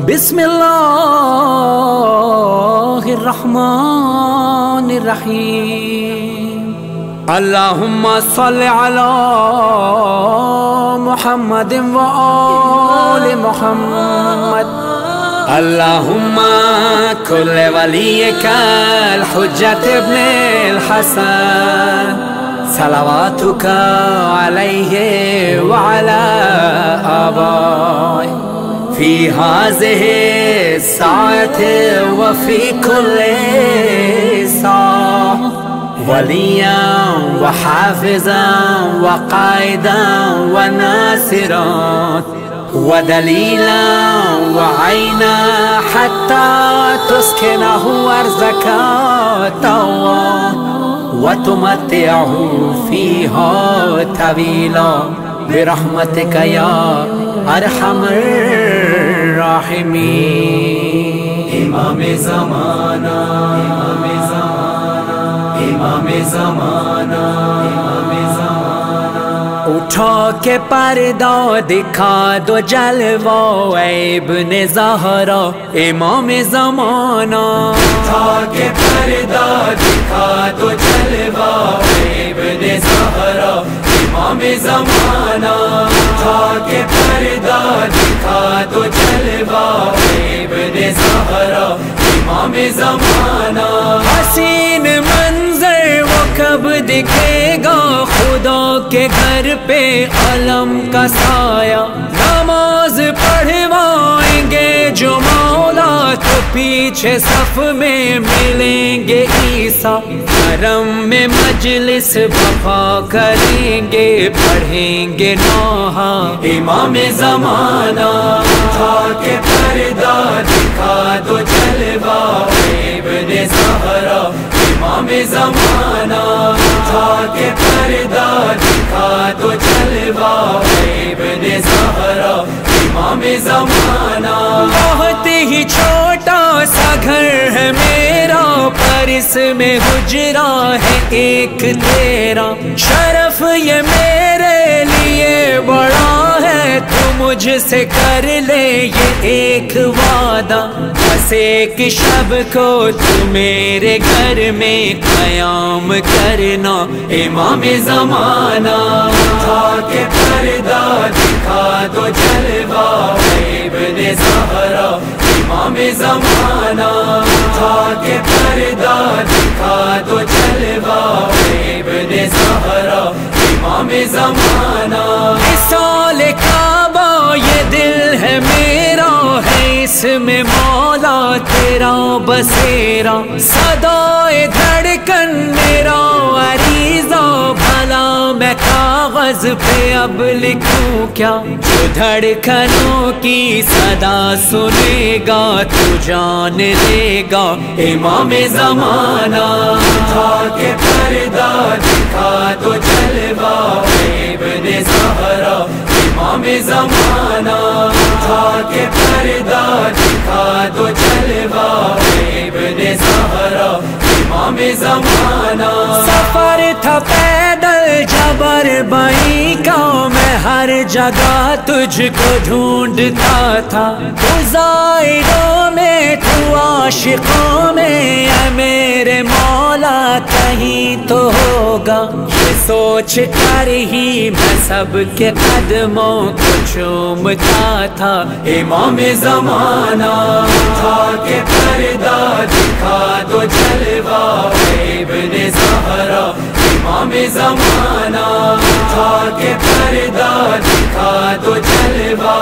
بسم اللہ الرحمن الرحیم اللہم صل علی محمد و آل محمد اللہم کل ولیک الحجت ابن الحسن صلواتک علیہ وعلی آبائه فی هذه الساعة وفي كل ساعة وليا وحافظا وقائدا وناصرا ودليلا وعينا حتى تسكنه أرضك طوعا وتمتعه فيها طويلا برحمتك يا ارحم الراحمین۔ امام زمانہ امام زمانہ امام زمانہ امام زمانہ اٹھا کے پردہ دکھا دو جلوہ اے ابن زہرا امام زمانہ اٹھا کے پردہ دکھا دو جلوہ اے ابن زہرا امام زمانہ اٹھا کے پردہ دکھا دو جلوہ ابن زہرا امام زمانہ حسین منظر وہ کب دکھے گا خدا کے گھر پہ علم کا سایہ نماز پڑھوائیں گے جو مولا تو پیچھے صف میں ملیں گے عیسیٰ حرم میں مجلس وفا کریں گے پڑھیں گے نوحہ امام زمانہ اٹھا کے پردہ دکھا دو جلوہ ابن زہرا امام زمانہ اٹھا کے پردہ دکھا دو جلوہ ابن زہرا امام زمانہ بہت ہی چھوٹا سا گھر ہے میرا پر اس میں حجرہ ہے ایک تیرا شرف یہ میرے لیے بڑا ہے تو مجھ سے کر لے یہ ایک وعدہ بس ایک شب کو تو میرے گھر میں قیام کرنا امام زمانہ اٹھا کے پردہ دکھا دو جلوہ ابن زہرا امام زمانہ اٹھا کے پردہ دکھا دو جلوہ ابن زہرا امام زمانہ مثال کعبہ یہ دل ہے میرا ہے اس میں مولا تیرا بسیرا صدائے دھڑکن میرا عریضہ بھلا میں کاغذ پہ اب لکھوں کیا جو دھڑکنوں کی صدا سنے گا تو جان لے گا امام زمانہ اٹھا کے پردہ دکھا دو جلوہ ابن زہرا امام زمانہ اٹھا کے پردہ دکھا دو جلوہ ابن زہرا امام زمانہ سفر تھا پیدل جبر بائی کا میں ہر جگہ تجھ کو ڈھونڈتا تھا تو زائروں میں تو عاشقوں میں اے میرے مولا کہیں تو ہوگا یہ سوچ کر ہی میں سب کے قدموں کو چومتا تھا امام زمانہ اٹھا کے پردہ دکھا دو جلوہ ابن زہرا امام زمانہ اٹھا کے پردہ دکھا دو جلوہ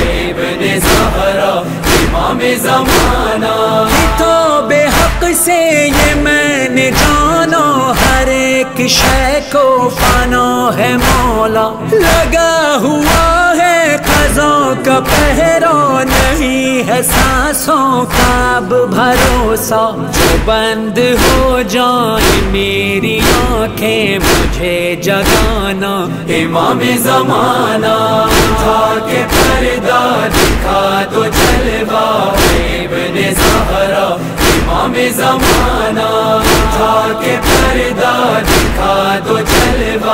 ابن زہرا امام زمانہ تو بے حق سے یہ میں نے جانا ہر ایک شے کو فنا ہے مولا لگا ہوا ہے قضا کا پہرا نہیں ہے سانسوں کا اب بھروسہ جو بند ہو جائیں میری آنکھیں مجھے جگانا امام زمانہ اٹھا کے پردہ دکھا دو جلوہ ابن زہرا امام زمانہ اٹھا کے پردہ دکھا دو جلوہ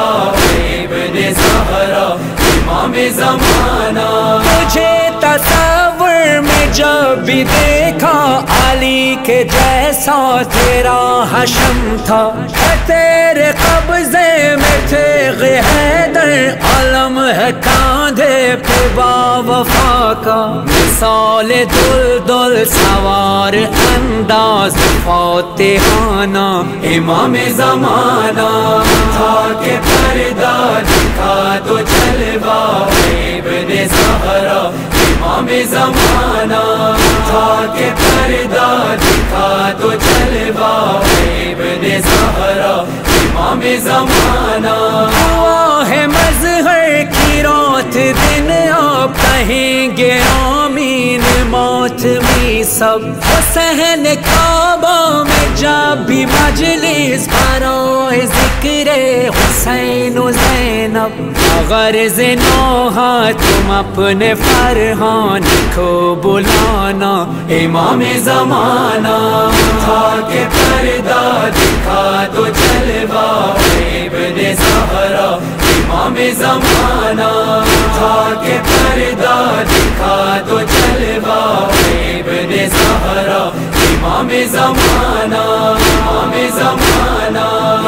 ابن زہرا امام زمانہ. مجھے تصور میں جب بھی دیکھا علی کے جیسا تیرا حشم تھا، تیرے قبضے میں تیغ حیدر، علم ہے کاندھے پہ با وفا کا، مثال دلدل سوار انداز فاتحانہ، امام زمانہ تھا کہ پردہ دکھا تو جلوہ ابن زہرا، امام زمانہ تھا کہ پردہ دکھا تو جلوہ ابن زہرا، امام زمانہ ہوا ہے مظہر کی رات دن، آپ کہیں گے آمین ماتمی سب، حسین کعبہ میں جب بھی مجلس برائے ذکر حسین و زینب، غرض نوحہ تم اپنے فرحان کو بلانا، امام زمانہ تھا کہ پردہ دکھا تو جلوہ ابن زہرا، امام زمانہ تھا کہ پردہ دکھا تو جلوہ ابن زہرا، امام زمانہ، امام زمانہ،